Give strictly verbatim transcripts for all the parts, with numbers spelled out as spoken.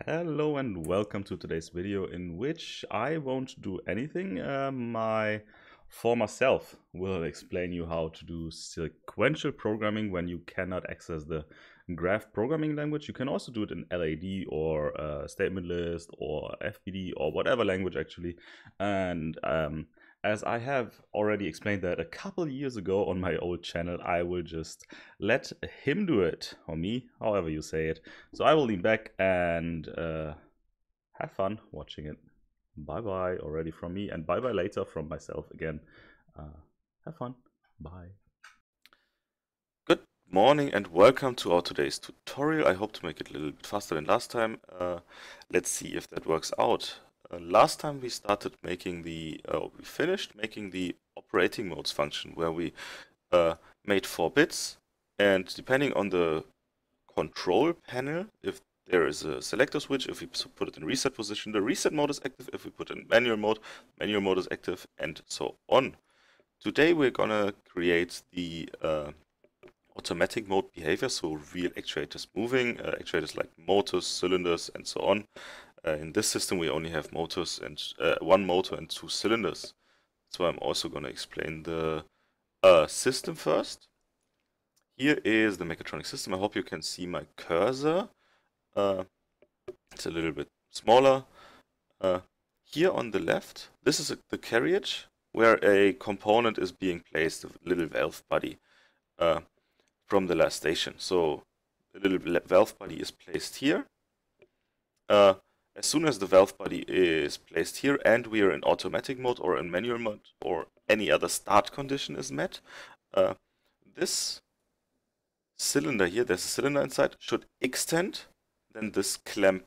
Hello and welcome to today's video, in which I won't do anything. Uh, my former self will explain you how to do sequential programming when you cannot access the graph programming language. You can also do it in L A D or uh, statement list or F B D or whatever language actually. And um, as I have already explained that a couple years ago on my old channel, I will just let him do it, or me, however you say it. So I will lean back and uh, have fun watching it. Bye bye already from me, and bye bye later from myself again. Uh, have fun. Bye. Good morning and welcome to our today's tutorial. I hope to make it a little bit faster than last time. Uh, let's see if that works out. Uh, last time we started making the, uh, we finished making the operating modes function where we uh, made four bits, and depending on the control panel, if there is a selector switch, if we put it in reset position, the reset mode is active. If we put it in manual mode, manual mode is active, and so on. Today we're gonna create the uh, automatic mode behavior, so real actuators moving, uh, actuators like motors, cylinders, and so on. Uh, in this system we only have motors and uh, one motor and two cylinders. So I'm also going to explain the uh, system first. Here is the mechatronic system. I hope you can see my cursor. Uh, it's a little bit smaller. Uh, here on the left, this is a, the carriage where a component is being placed, a little valve body. Uh, from the last station. So the little valve body is placed here. Uh, as soon as the valve body is placed here and we are in automatic mode or in manual mode or any other start condition is met, uh, this cylinder here, there's a cylinder inside, should extend. Then this clamp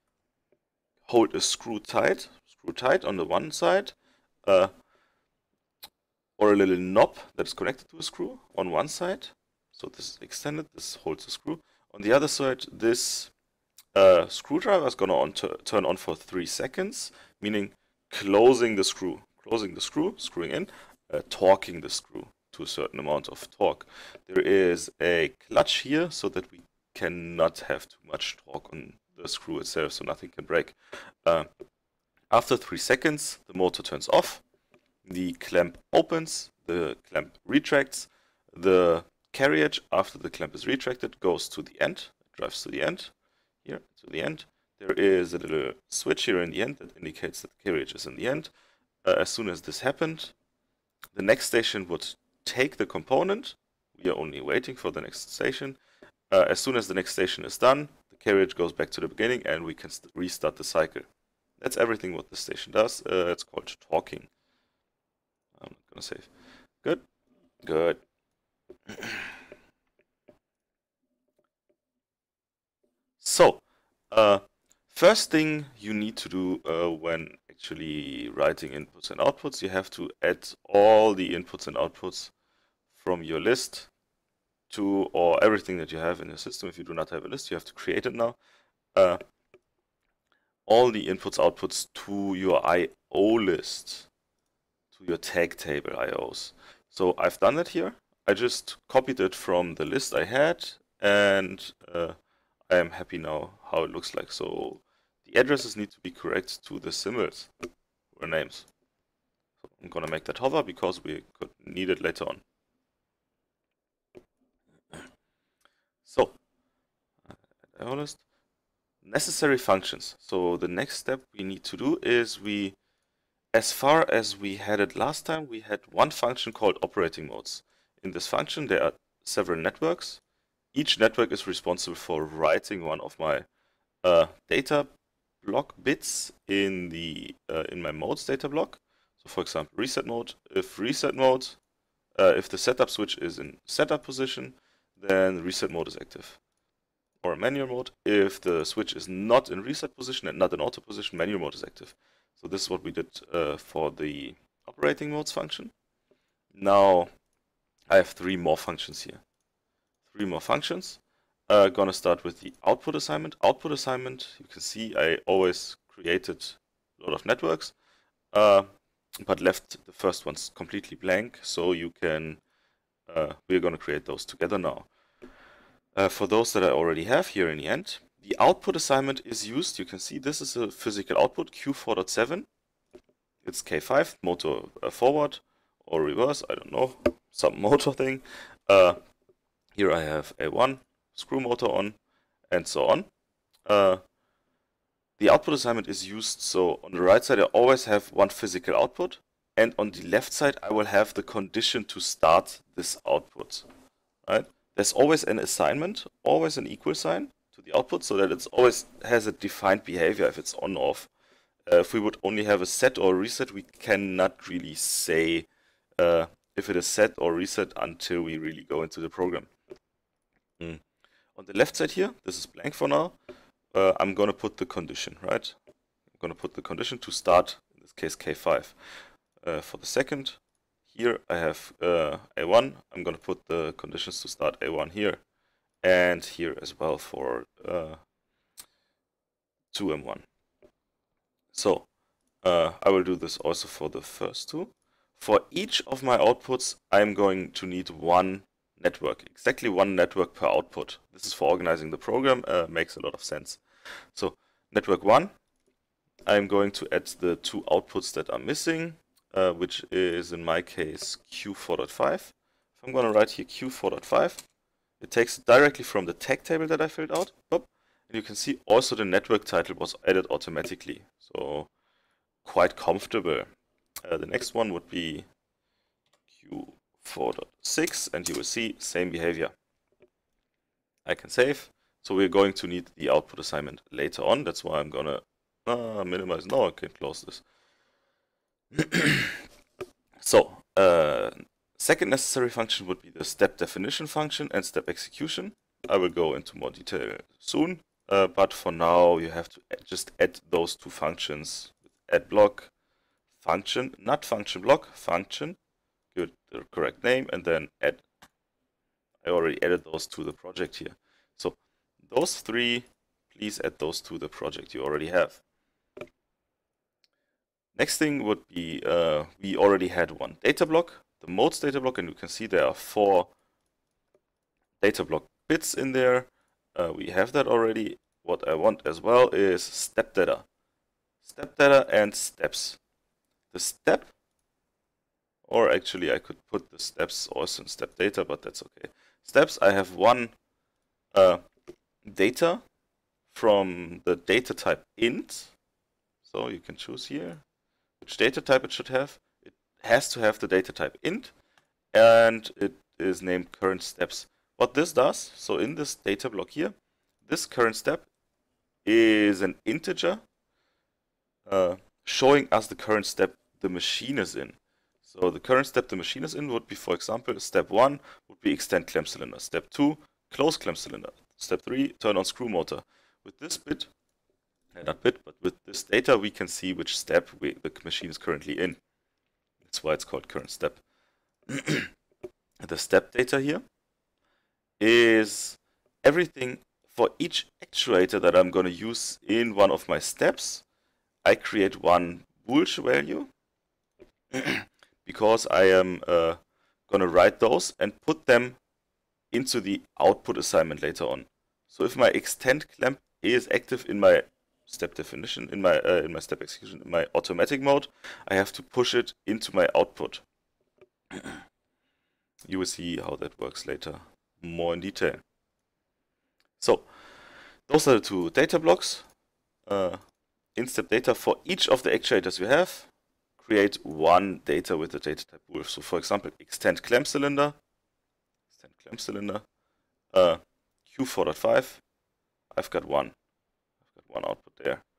hold a screw tight, screw tight on the one side, uh, or a little knob that is connected to a screw on one side. So this is extended, this holds the screw. On the other side, this uh, screwdriver is going to on turn on for three seconds, meaning closing the screw, closing the screw, screwing in, uh, torquing the screw to a certain amount of torque. There is a clutch here so that we cannot have too much torque on the screw itself, so nothing can break. Uh, after three seconds, the motor turns off, the clamp opens, the clamp retracts, the carriage, after the clamp is retracted, goes to the end, drives to the end, here, to the end. There is a little switch here in the end that indicates that the carriage is in the end. Uh, as soon as this happened, the next station would take the component. We are only waiting for the next station. Uh, as soon as the next station is done, the carriage goes back to the beginning and we can restart the cycle. That's everything what the station does. Uh, it's called torquing. I'm not gonna save. Good, good. So, uh, first thing you need to do uh, when actually writing inputs and outputs, you have to add all the inputs and outputs from your list to, or everything that you have in your system. If you do not have a list, you have to create it now. Uh, all the inputs, outputs to your I O list, to your tag table I Os. So I've done that here. I just copied it from the list I had, and uh, I am happy now how it looks like. So the addresses need to be correct to the symbols or names. So I'm gonna make that hover because we could need it later on. So, uh, list. Necessary functions. So the next step we need to do is we, as far as we had it last time, we had one function called operating modes. In this function, there are several networks. Each network is responsible for writing one of my uh, data block bits in the uh, in my modes data block. So, for example, reset mode. If reset mode, uh, if the setup switch is in setup position, then reset mode is active. Or manual mode. If the switch is not in reset position and not in auto position, manual mode is active. So this is what we did uh, for the operating modes function. Now I have three more functions here. Three more functions. Uh, gonna start with the output assignment. Output assignment, you can see I always created a lot of networks, uh, but left the first ones completely blank. So you can, uh, we're gonna create those together now. Uh, for those that I already have here in the end, the output assignment is used. You can see this is a physical output, Q four point seven. It's K five, motor uh, forward or reverse, I don't know, some motor thing. Uh, here I have A one, screw motor on, and so on. Uh, the output assignment is used, so on the right side I always have one physical output, and on the left side I will have the condition to start this output. Right? There's always an assignment, always an equal sign to the output, so that it always has a defined behavior if it's on or off. Uh, if we would only have a set or a reset, we cannot really say uh, if it is set or reset until we really go into the program. Mm. On the left side here, this is blank for now. Uh, I'm going to put the condition, right? I'm going to put the condition to start, in this case K five. Uh, for the second, here I have uh, A one. I'm going to put the conditions to start A one here. And here as well for uh, two M one. So, uh, I will do this also for the first two. For each of my outputs, I'm going to need one network, exactly one network per output. This is for organizing the program, uh, makes a lot of sense. So, network one, I'm going to add the two outputs that are missing, uh, which is in my case Q four point five. If I'm going to write here Q four point five, it takes it directly from the tag table that I filled out. Oop. And you can see also the network title was added automatically. So quite comfortable. Uh, the next one would be Q four point six, and you will see same behavior. I can save. So we're going to need the output assignment later on. That's why I'm gonna uh, minimize. No, I can close this. So uh, second necessary function would be the step definition function and step execution. I will go into more detail soon. Uh, but for now, you have to add, just add those two functions. Add block, function, not function block, function. Give it the correct name, and then add. I already added those to the project here. So those three, please add those to the project you already have. Next thing would be, uh, we already had one data block, the modes data block, and you can see there are four data block bits in there. Uh, we have that already. What I want as well is step data. Step data and steps. The step, or actually I could put the steps also in step data, but that's okay. Steps, I have one uh, data from the data type int. So you can choose here which data type it should have. It has to have the data type int, and it is named current steps. What this does, so in this data block here, this current step is an integer uh, showing us the current step the machine is in. So the current step the machine is in would be, for example, step one would be extend clamp cylinder. Step two, close clamp cylinder. Step three, turn on screw motor. With this bit, uh, not bit, but with this data, we can see which step we, the machine is currently in. That's why it's called current step. The step data here is everything for each actuator that I'm going to use in one of my steps. I create one boolsch value because I am uh, going to write those and put them into the output assignment later on. So if my extend clamp is active in my step definition, in my uh, in my step execution, in my automatic mode, I have to push it into my output. You will see how that works later more in detail. So those are the two data blocks. Uh, in step data for each of the actuators you have, create one data with the data type bool. So for example, extend clamp cylinder, extend clamp cylinder, uh, Q four point five. I've got one. I've got one output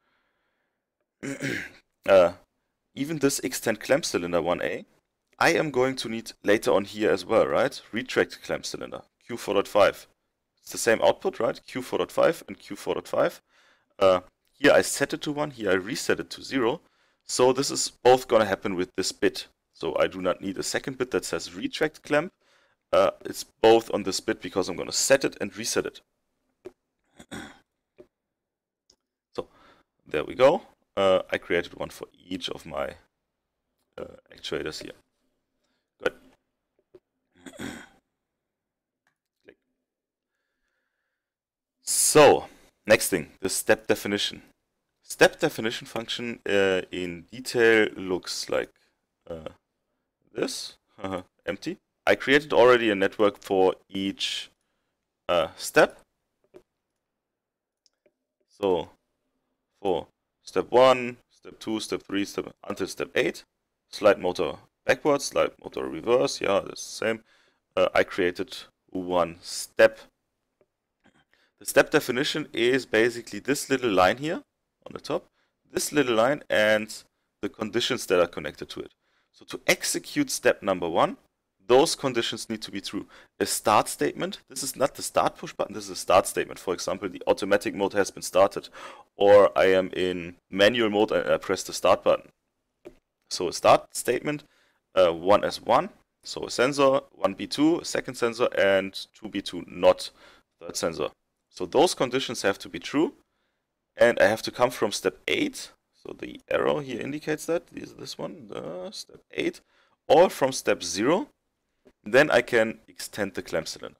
there. uh, even this extend clamp cylinder one A, I am going to need later on here as well, right? Retract clamp cylinder, Q four point five. It's the same output, right? Q four point five and Q four point five. Uh, here I set it to one, here I reset it to zero. So this is both going to happen with this bit. So I do not need a second bit that says retract clamp. Uh, it's both on this bit because I'm going to set it and reset it. So there we go. Uh, I created one for each of my uh, actuators here. Good. So Next thing, the step definition. Step definition function uh, in detail looks like uh, this, empty. I created already a network for each uh, step. So for step one, step two, step three, step until step eight, slide motor backwards, slide motor reverse, yeah, that's the same. Uh, I created one step. The step definition is basically this little line here on the top, this little line and the conditions that are connected to it. So to execute step number one, those conditions need to be true. A start statement, this is not the start push button, this is a start statement. For example, the automatic mode has been started, or I am in manual mode and I press the start button. So a start statement, uh, one S one, so a sensor, one B two, a second sensor, and two B two, not third sensor. So those conditions have to be true, and I have to come from step eight. So the arrow here indicates that, this, this one, uh, step eight, or from step zero. Then I can extend the clamp cylinder.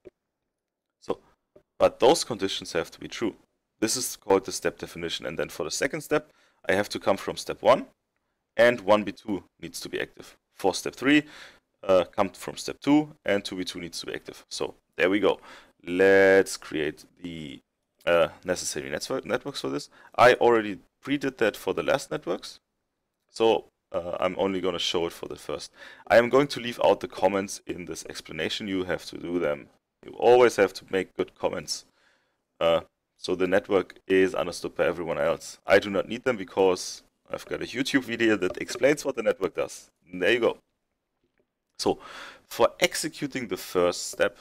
So, but those conditions have to be true. This is called the step definition. And then for the second step, I have to come from step one, and one B two needs to be active. For step three, uh, come from step two, and two B two needs to be active. So there we go. Let's create the uh, necessary network networks for this. I already pre-did that for the last networks. So Uh, I'm only going to show it for the first. I am going to leave out the comments in this explanation. You have to do them. You always have to make good comments. Uh, so the network is understood by everyone else. I do not need them because I've got a YouTube video that explains what the network does. And there you go. So for executing the first step,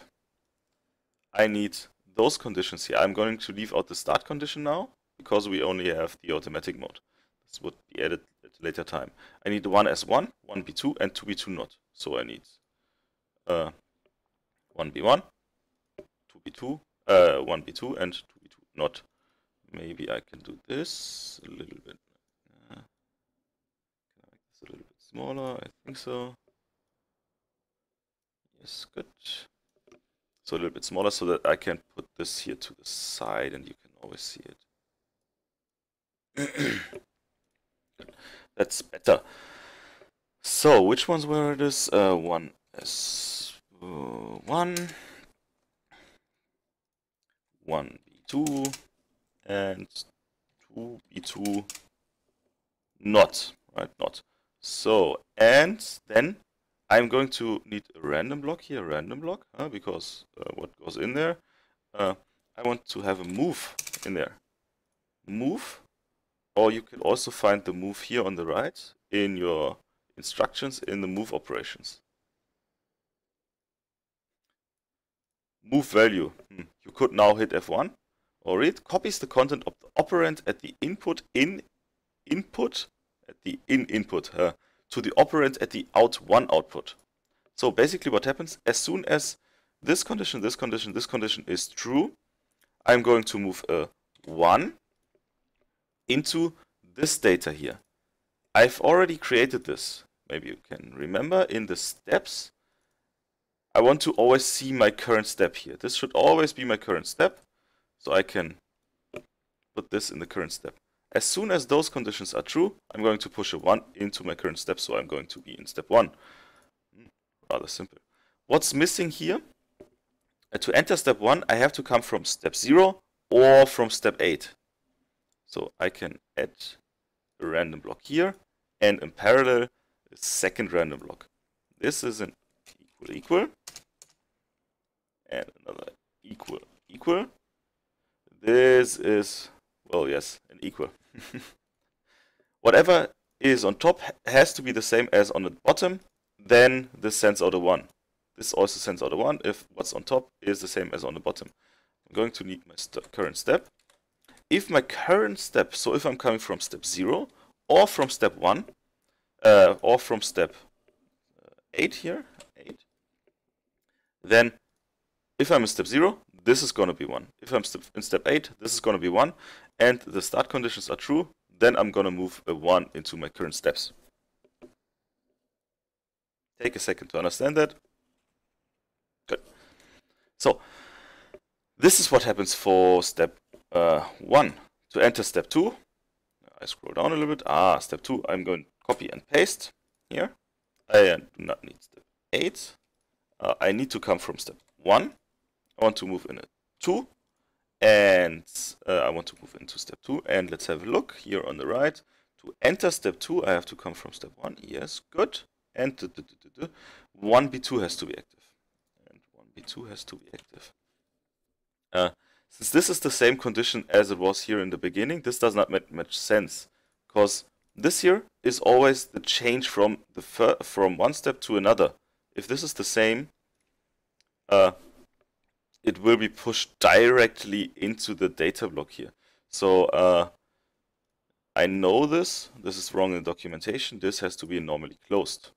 I need those conditions here. I'm going to leave out the start condition now because we only have the automatic mode. This would be added at a later time. I need one S one, one B two, and two B two not. So I need uh, one B one, two B two, uh, one B two, and two B two not. Maybe I can do this a little bit. Uh, can I make this a little bit smaller? I think so. Yes, good. So a little bit smaller so that I can put this here to the side and you can always see it. That's better. So, which ones were this? Uh, one S one, one B two, and two B two not, right? Not. So, and then I'm going to need a random block here, a random block, uh, because uh, what goes in there? Uh, I want to have a move in there. Move. Or you can also find the move here on the right in your instructions in the move operations. Move value. Hmm. You could now hit F one or it copies the content of the operand at the input in input at the in input uh, to the operand at the out one output. So basically what happens, as soon as this condition, this condition, this condition is true, I'm going to move a one into this data here. I've already created this. Maybe you can remember in the steps. I want to always see my current step here. This should always be my current step. So I can put this in the current step. As soon as those conditions are true, I'm going to push a one into my current step. So I'm going to be in step one. Rather simple. What's missing here? Uh, to enter step one, I have to come from step zero or from step eight. So I can add a random block here and in parallel a second random block. This is an equal equal and another equal equal. This is, well, yes, an equal. Whatever is on top has to be the same as on the bottom, then this sends out a one. This also sends out a one if what's on top is the same as on the bottom. I'm going to need my st- current step. If my current step, so if I'm coming from step zero or from step one, uh, or from step uh, eight here, eight, then if I'm in step zero, this is going to be one. If I'm step, in step eight, this is going to be one, and the start conditions are true, then I'm going to move a one into my current steps. Take a second to understand that. Good. So, this is what happens for step uh, one. To enter step two, I scroll down a little bit. Ah, step two, I'm going to copy and paste here. I do not need step eight. Uh, I need to come from step one. I want to move in a two. And uh, I want to move into step two. And let's have a look here on the right. To enter step two, I have to come from step one. Yes, good. And one B two has to be active. And one B two has to be active. Uh, since this is the same condition as it was here in the beginning, this does not make much sense. Because this here is always the change from the fir from one step to another. If this is the same, uh, it will be pushed directly into the data block here. So uh, I know this. This is wrong in the documentation. This has to be normally closed.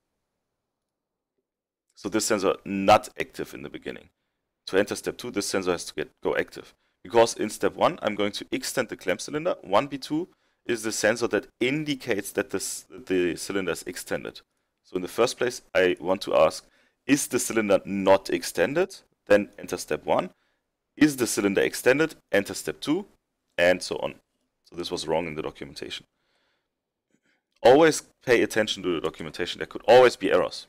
So this sensor not active in the beginning. To enter step two, this sensor has to get go active. Because in step one, I'm going to extend the clamp cylinder. one B two is the sensor that indicates that this, the cylinder is extended. So in the first place, I want to ask, is the cylinder not extended? Then enter step one. Is the cylinder extended? Enter step two, and so on. So this was wrong in the documentation. Always pay attention to the documentation. There could always be errors.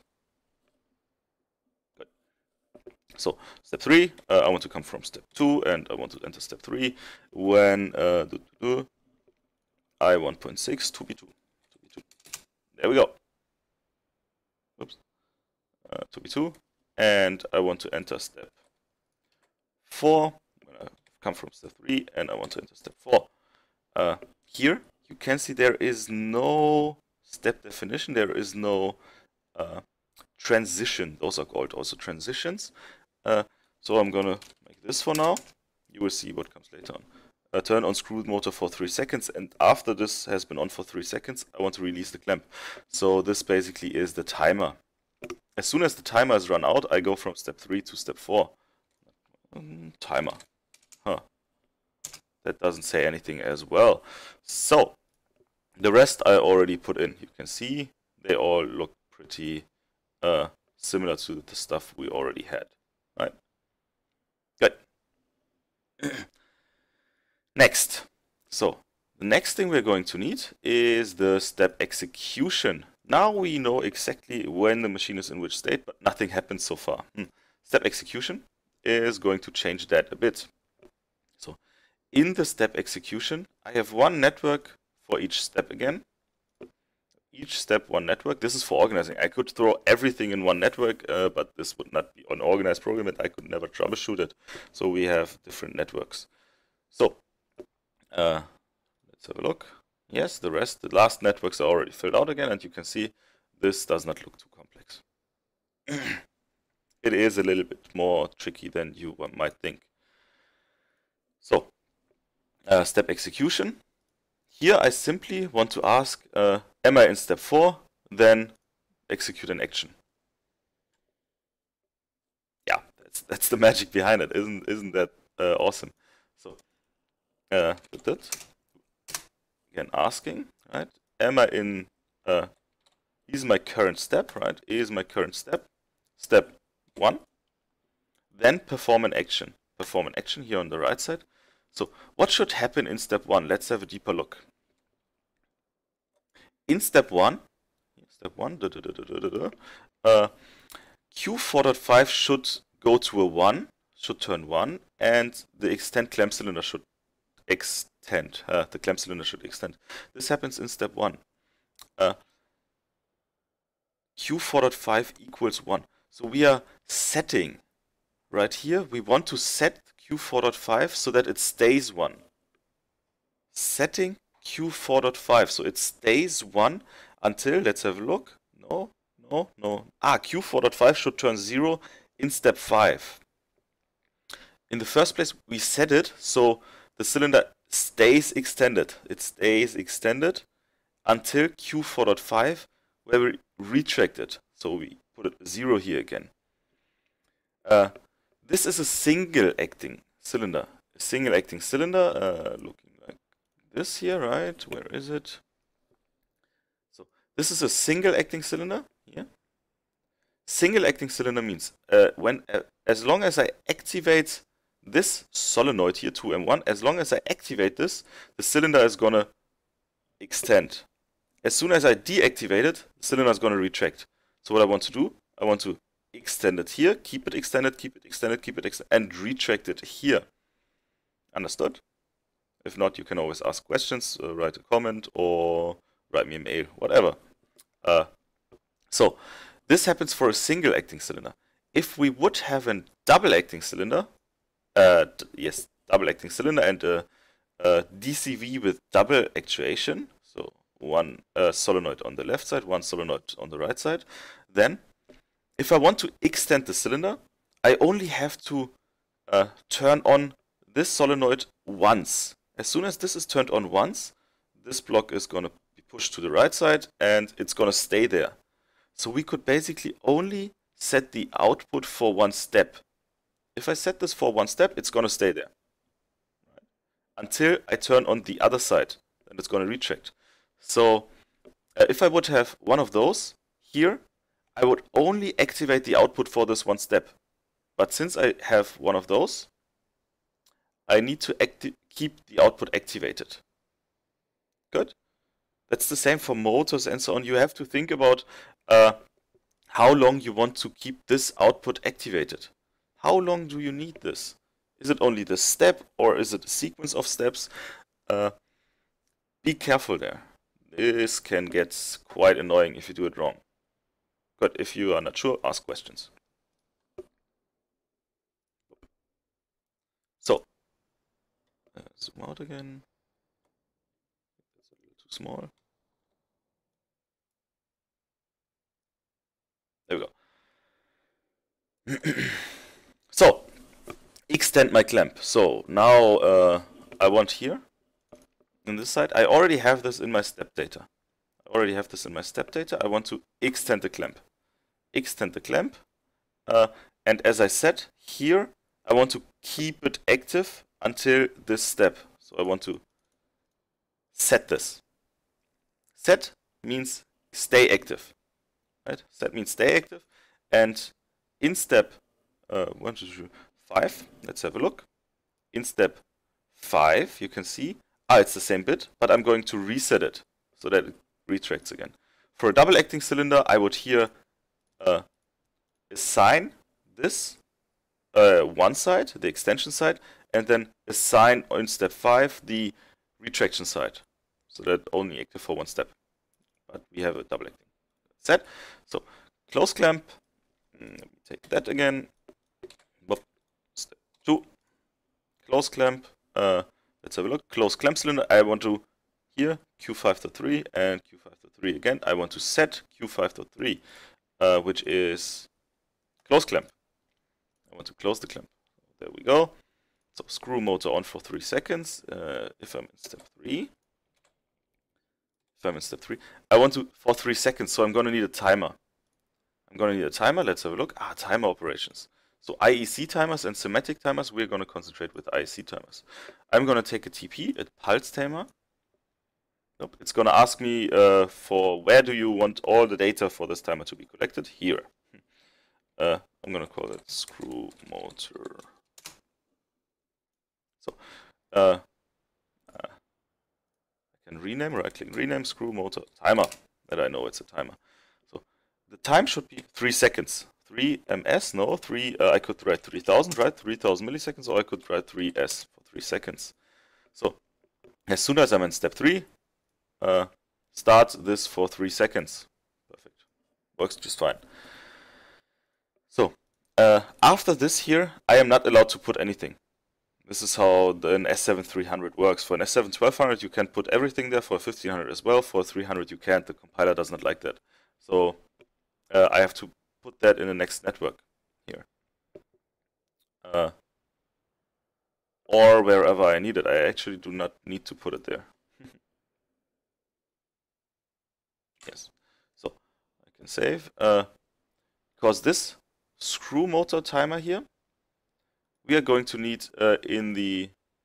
Good. So step three, uh, I want to come from step two, and I want to enter step three. When uh, do, do, do, I one point six, two B two. two B two. There we go. Oops. Uh, two B two. And I want to enter step four. I come from step three, and I want to enter step four. Uh, here you can see there is no step definition. There is no uh, transition. Those are called also transitions. Uh, so I'm gonna make this for now. You will see what comes later on. Uh, turn on screw motor for three seconds, and after this has been on for three seconds, I want to release the clamp. So this basically is the timer. As soon as the timer is run out, I go from step three to step four. Um, timer. Huh. That doesn't say anything as well. So, the rest I already put in. You can see they all look pretty uh, similar to the stuff we already had. Right? Good. Next. So, the next thing we're going to need is the step execution. Now we know exactly when the machine is in which state, but nothing happened so far. Hmm. Step execution is going to change that a bit. So in the step execution, I have one network for each step again. Each step, one network. This is for organizing. I could throw everything in one network, uh, but this would not be an organized program, and I could never troubleshoot it. So we have different networks. So uh, let's have a look. Yes, the rest, the last networks are already filled out again, and you can see this does not look too complex. It is a little bit more tricky than you might think. So, uh, step execution. Here I simply want to ask, uh, am I in step four? Then execute an action. Yeah, that's that's the magic behind it, isn't isn't that uh, awesome? So, uh, that. Again, asking, right? Am I in, uh, is my current step, right? Is my current step, step one. Then perform an action. Perform an action here on the right side. So what should happen in step one? Let's have a deeper look. In step one, step one, da, da, da, da, da, da, uh, Q four point five should go to a one, should turn one, and the extend clamp cylinder should extend. Uh, the clamp cylinder should extend. This happens in step one. Uh, Q four point five equals one. So we are setting right here. We want to set Q four point five so that it stays one. Setting Q four point five so it stays one until, let's have a look. No, no, no. Ah, Q four point five should turn zero in step five. In the first place, we set it so the cylinder stays extended. It stays extended until Q four point five, where we retract it. So we put it zero here again. Uh, this is a single acting cylinder. A single acting cylinder uh, looking like this here, right? Where is it? So this is a single acting cylinder here. Single acting cylinder means uh, when uh, as long as I activate this solenoid here, two M one, as long as I activate this, the cylinder is going to extend. As soon as I deactivate it, the cylinder is going to retract. So what I want to do, I want to extend it here, keep it extended, keep it extended, keep it extended, and retract it here. Understood? If not, you can always ask questions, uh, write a comment, or write me a mail, whatever. Uh, so, this happens for a single acting cylinder. If we would have a double acting cylinder, uh, yes, double acting cylinder and a, a D C V with double actuation, so one uh, solenoid on the left side, one solenoid on the right side, then if I want to extend the cylinder, I only have to uh, turn on this solenoid once. As soon as this is turned on once, this block is going to be pushed to the right side and it's going to stay there. So we could basically only set the output for one step. If I set this for one step, it's going to stay there. Right? Until I turn on the other side, then it's going to retract. So uh, if I would have one of those here, I would only activate the output for this one step. But since I have one of those, I need to keep the output activated. Good? That's the same for motors and so on. You have to think about uh, how long you want to keep this output activated. How long do you need this? Is it only this step or is it a sequence of steps? Uh, be careful there. This can get quite annoying if you do it wrong. But if you are not sure, ask questions. So, uh, zoom out again. That's a little too small. There we go. So, extend my clamp. So now uh, I want here, on this side, I already have this in my step data. I already have this in my step data. I want to extend the clamp. Extend the clamp. Uh, and as I said, here, I want to keep it active until this step. So I want to set this. Set means stay active. Right? Set means stay active. And in step uh, one, two, three, five, let's have a look. In step five, you can see, ah, it's the same bit, but I'm going to reset it so that it retracts again. For a double acting cylinder, I would here uh, assign this uh, one side, the extension side, and then assign in step five the retraction side, so that only active for one step. But we have a double acting set. So close clamp. Let me take that again. Step two. Close clamp. Uh, let's have a look. Close clamp cylinder. I want to here Q five point three and Q five point three again. I want to set Q five point three, uh, which is close clamp. I want to close the clamp. There we go. So screw motor on for three seconds. Uh, if I'm in step three, if I'm in step three, I want to for three seconds. So I'm going to need a timer. I'm going to need a timer. Let's have a look. Ah, timer operations. So I E C timers and semantic timers. We're going to concentrate with I E C timers. I'm going to take a T P, a pulse timer. Nope. It's going to ask me uh, for where do you want all the data for this timer to be collected? Here. Uh, I'm going to call it screw motor. So uh, uh, I can rename, right click, rename screw motor timer. That I know it's a timer. So the time should be three seconds. three M S, no, three. Uh, I could write three thousand, right? three thousand milliseconds, or I could write three S for three seconds. So as soon as I'm in step three, uh, start this for three seconds. Perfect. Works just fine. So uh, after this here, I am not allowed to put anything. This is how the, an S seven three hundred works. For an S seven twelve hundred, you can put everything there. For a fifteen hundred as well. For a three hundred, you can't. The compiler does not like that. So uh, I have to put that in the next network here. Uh, or wherever I need it. I actually do not need to put it there. Yes. So I can save. Uh, because this screw motor timer here, we are going to need uh, in the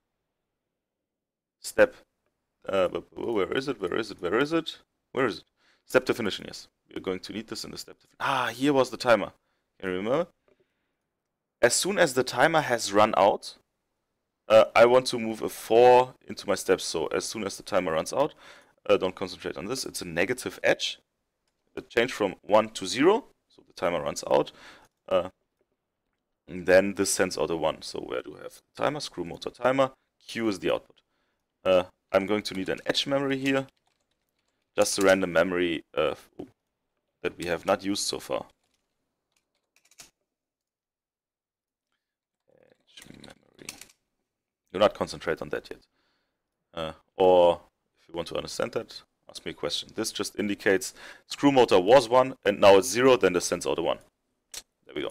step, uh, where is it, where is it, where is it, where is it? Step definition, yes. We are going to need this in the step definition. Ah, here was the timer. Can you remember? As soon as the timer has run out, uh, I want to move a four into my steps. So as soon as the timer runs out, uh, don't concentrate on this. It's a negative edge. It changed from one to zero. So the timer runs out. Uh, and then this sends out a one. So where do I have the timer? Screw motor timer. Q is the output. Uh, I'm going to need an edge memory here. Just a random memory uh, that we have not used so far. Edge memory. Do not concentrate on that yet. Uh, or if you want to understand that, ask me a question. This just indicates screw motor was one and now it's zero, then this sends out a one. There we go.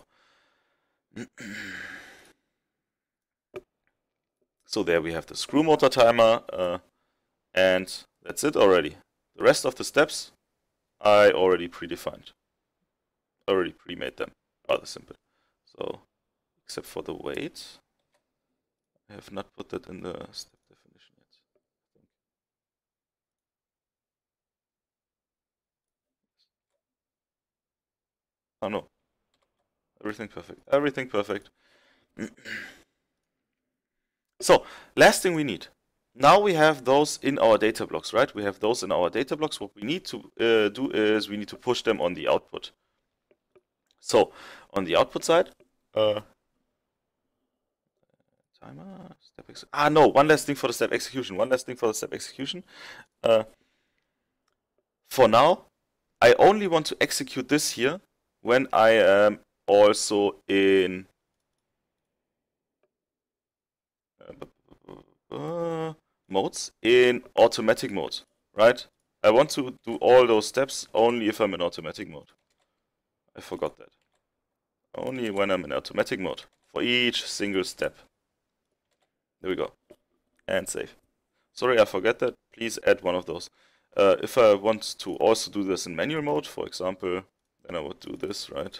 So there we have the screw motor timer, uh, and that's it already. The rest of the steps I already predefined. Already pre-made them. Rather simple. So, except for the wait. I have not put that in the step definition yet. I think. Oh no. Everything perfect. Everything perfect. So, last thing we need. Now we have those in our data blocks, right? We have those in our data blocks. What we need to uh, do is we need to push them on the output. So, on the output side, uh, timer, step ex ah no, one last thing for the step execution. One last thing for the step execution. Uh, for now, I only want to execute this here when I am also in uh, uh, modes in automatic mode, right? I want to do all those steps only if I'm in automatic mode. I forgot that. Only when I'm in automatic mode for each single step. There we go. And save. Sorry, I forgot that. Please add one of those. Uh, if I want to also do this in manual mode, for example, then I would do this, right?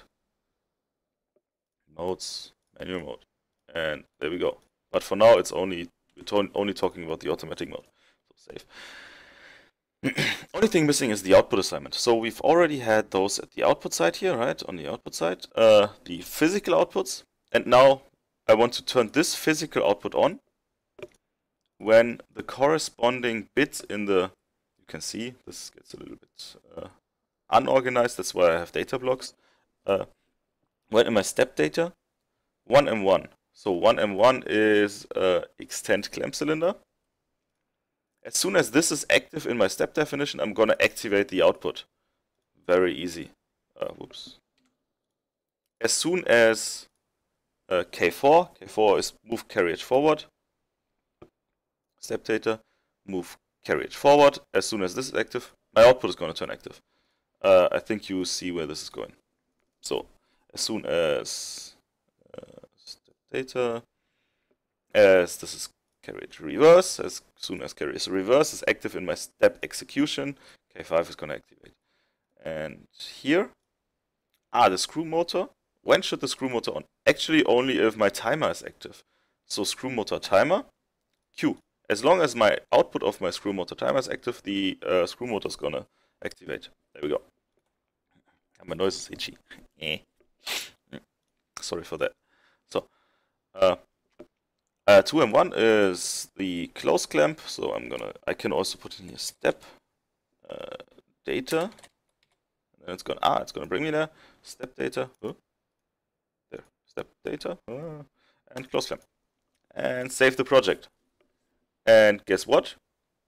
Modes, manual mode. And there we go. But for now, it's only we're only talking about the automatic mode. So save. Only thing missing is the output assignment. So we've already had those at the output side here, right? On the output side, uh, the physical outputs. And now I want to turn this physical output on when the corresponding bit in the, you can see this gets a little bit uh, unorganized. That's why I have data blocks. Uh, when in my step data, one M one. So one M one is uh, extend clamp cylinder. As soon as this is active in my step definition, I'm going to activate the output. Very easy. Uh, whoops. As soon as uh, K four, K four is move carriage forward. Step data, move carriage forward. As soon as this is active, my output is going to turn active. Uh, I think you see where this is going. So, as soon as uh, step data, as this is carriage reverse, as soon as carriage reverse is active in my step execution, K five is going to activate. And here, ah, the screw motor. When should the screw motor on? Actually, only if my timer is active. So screw motor timer, Q. As long as my output of my screw motor timer is active, the uh, screw motor is going to activate. There we go. And my noise is itchy. Eh. Sorry for that. So, uh, Uh, two M one is the close clamp, so I'm gonna. I can also put in here step uh, data, and it's gonna ah, it's gonna bring me there. Step data, huh? There. Step data, uh, and close clamp, and save the project. And guess what?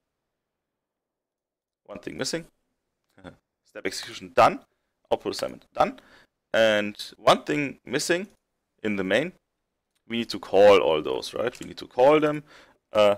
One thing missing. Step execution done. Output assignment done. And one thing missing in the main. We need to call all those, right? We need to call them. Uh,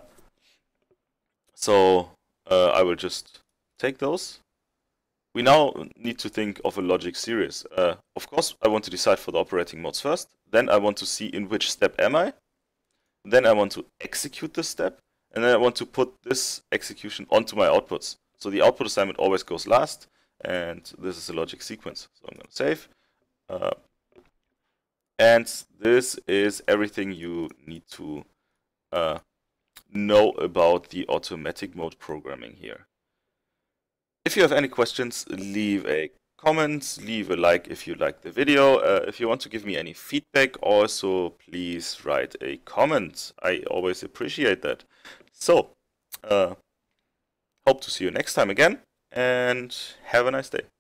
so uh, I will just take those. We now need to think of a logic series. Uh, of course, I want to decide for the operating modes first. Then I want to see in which step am I. Then I want to execute this step. And then I want to put this execution onto my outputs. So the output assignment always goes last. And this is a logic sequence. So I'm going to save. Uh, And this is everything you need to uh, know about the automatic mode programming here. If you have any questions, leave a comments, leave a like if you like the video. Uh, if you want to give me any feedback, also please write a comment. I always appreciate that. So, uh, hope to see you next time again, and have a nice day.